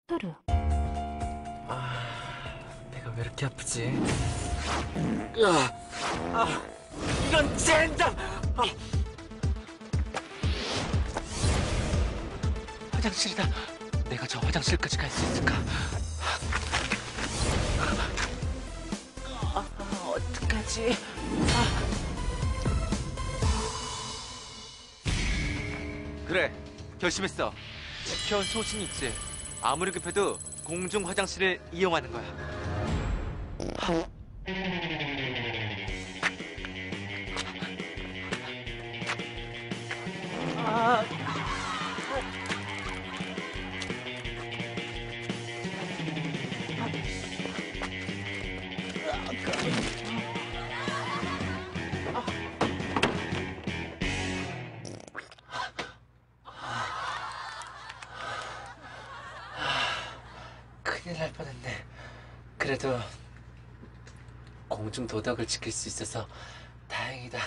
토르. 배가 왜 이렇게 아프지? 이런 젠장! 화장실이다. 내가 저 화장실까지 갈 수 있을까? 어떡하지? 그래, 결심했어. 지켜온 소신이 있지. 아무리 급해도 공중 화장실을 이용하는 거야. 큰일 날 뻔했네. 그래도 공중 도덕을 지킬 수 있어서 다행이다.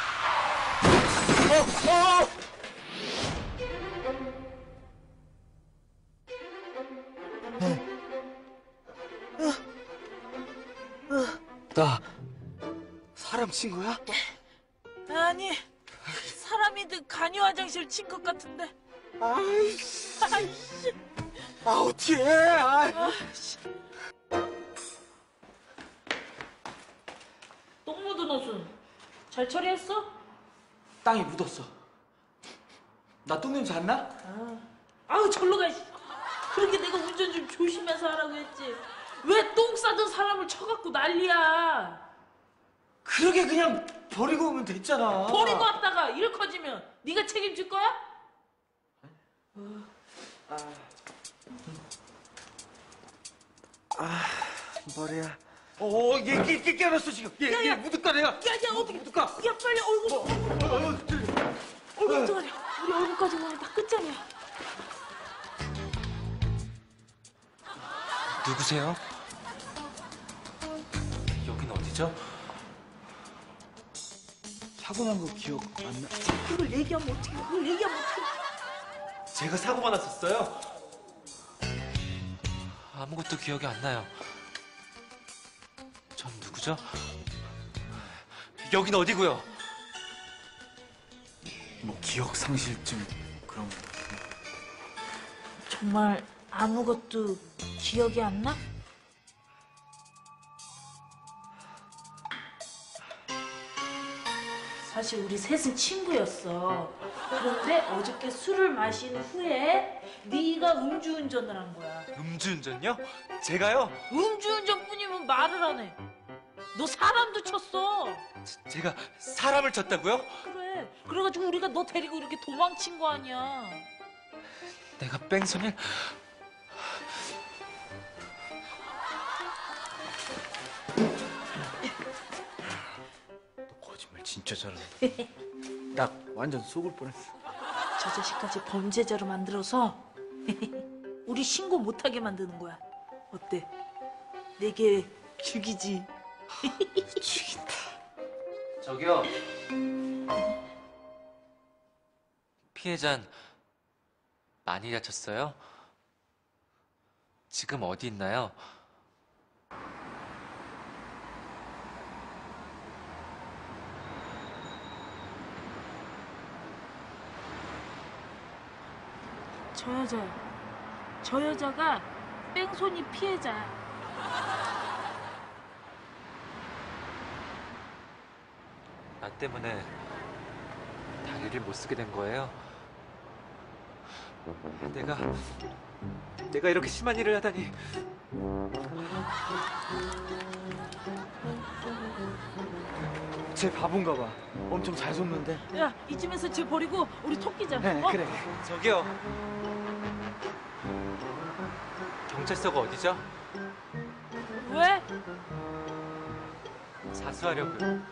나 사람 친구야? 아니, 사람이든 간이 화장실 친 것 같은데. 아이씨, 아이씨. 어떻게 해? 똥 묻은 옷은 잘 처리했어? 땅에 묻었어. 나 똥냄새 안 나? 아우 절로 가. 그렇게 내가 운전 좀 조심해서 하라고 했지. 왜 똥 싸던 사람을 쳐갖고 난리야. 그러게 그냥 버리고 오면 됐잖아. 버리고 왔다가 일 커지면 네가 책임질 거야? 머리야. 얘 깨어났어 지금. 얘 묻을까 내가? 야, 어떻게 묻을까? 야, 빨리 얼굴 어떡하냐. 우리 얼굴까지 보면 다 끝장이야. 누구세요? 여긴 어디죠? 사고 난 거 기억 안 나? 그걸 얘기하면 어떡해. 제가 사고가 났었어요. 아무것도 기억이 안 나요. 전 누구죠? 여긴 어디고요? 뭐 기억 상실증 그런 거. 정말 아무것도 기억이 안 나? 사실 우리 셋은 친구였어. 그런데 어저께 술을 마신 후에 네가 음주운전을 한 거야. 음주운전요? 제가요? 음주운전뿐이면 말을 안 해. 너 사람도 쳤어. 제가 사람을 쳤다고요? 그래. 그래가지고 우리가 너 데리고 이렇게 도망친 거 아니야. 내가 뺑소니를... 너 거짓말 진짜 잘한다. 나 완전 속을 뻔했어. 저 자식까지 범죄자로 만들어서 우리 신고 못하게 만드는 거야. 어때? 내게 죽이지. 죽인다. 저기요. 피해자는 많이 다쳤어요? 지금 어디 있나요? 저 여자가 뺑소니 피해자야. 나 때문에 다리를 못 쓰게 된 거예요? 내가 이렇게 심한 일을 하다니. 쟤 바본가 봐. 엄청 잘 솟는데. 야, 이쯤에서 쟤 버리고 우리 토끼자. 네, 그래. 저기요. 경찰서가 어디죠? 왜? 자수하려고요.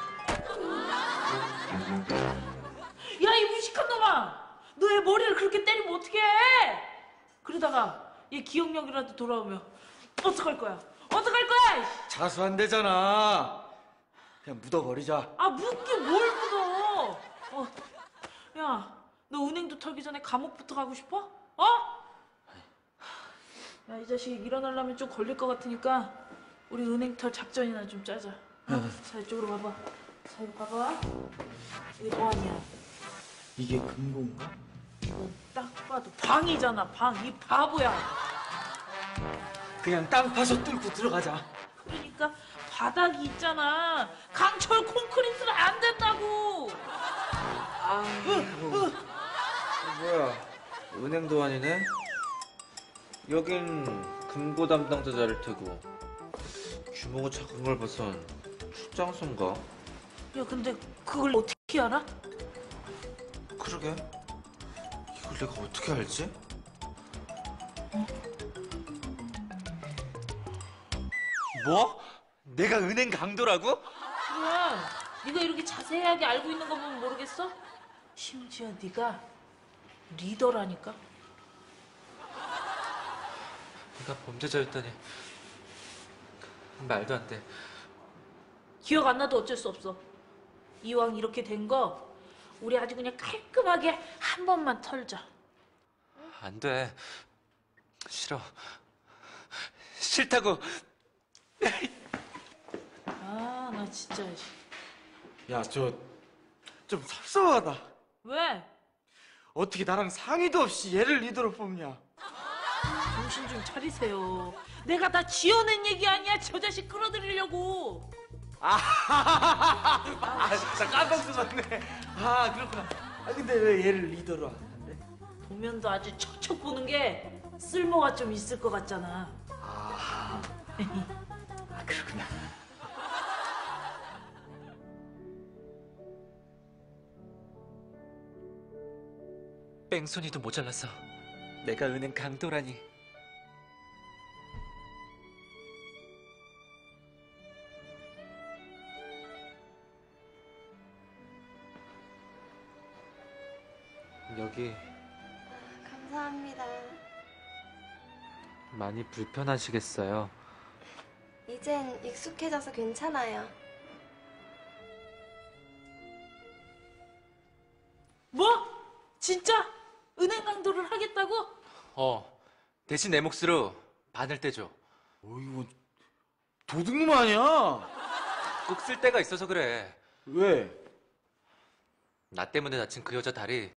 야, 이 무식한 놈아! 너 애 머리를 그렇게 때리면 어떡해? 그러다가 얘 기억력이라도 돌아오면 어떡할 거야? 어떡할 거야? 자수한대잖아. 그냥 묻어버리자. 아, 묻긴 뭘 묻어? 야, 너 은행도 털기 전에 감옥부터 가고 싶어? 어? 야, 이 자식 일어나려면 좀 걸릴 것 같으니까 우리 은행털 작전이나 좀 짜자. 자, 이쪽으로 봐봐. 자, 이거 봐봐. 이게 뭐 아니야? 이게 금고인가? 이건 딱 봐도 방이잖아, 방. 이 바보야. 그냥 땅 파서 뚫고 들어가자. 그러니까 바닥이 있잖아. 강철 콘크리트는 안 된다고. 뭐야, 은행도 아니네? 여긴 금고 담당자 자릴 테고 규모가 작은 걸 봐선 출장소인가? 야, 근데 그걸 어떻게 알아? 그러게, 이걸 내가 어떻게 알지? 뭐? 내가 은행 강도라고? 그래. 네가 이렇게 자세하게 알고 있는 거 보면 모르겠어? 심지어 네가 리더라니까. 내가 범죄자였다니 말도 안 돼. 기억 안 나도 어쩔 수 없어. 이왕 이렇게 된 거 우리 아주 그냥 깔끔하게 한 번만 털자. 안 돼. 싫어. 싫다고. 아, 나 진짜. 야, 좀 섭섭하다. 왜? 어떻게 나랑 상의도 없이 얘를 리더로 뽑냐? 정신 좀 차리세요. 내가 다 지어낸 얘기 아니야. 저 자식 끌어들이려고. 진짜 깜빡 속았네. 아, 그렇구나. 아, 근데 왜 얘를 리더로 하는데? 보면도 아주 척척 보는 게 쓸모가 좀 있을 것 같잖아. 아, 그렇구나. 뺑소니도 모자라서 내가 은행 강도라니. 여기 감사합니다. 많이 불편하시겠어요? 이젠 익숙해져서 괜찮아요. 뭐? 진짜? 은행 강도를 하겠다고? 대신 내 몫으로 반을 떼줘. 이거 도둑놈 아니야? 꼭 쓸 데가 있어서 그래. 왜? 나 때문에 다친 그 여자 다리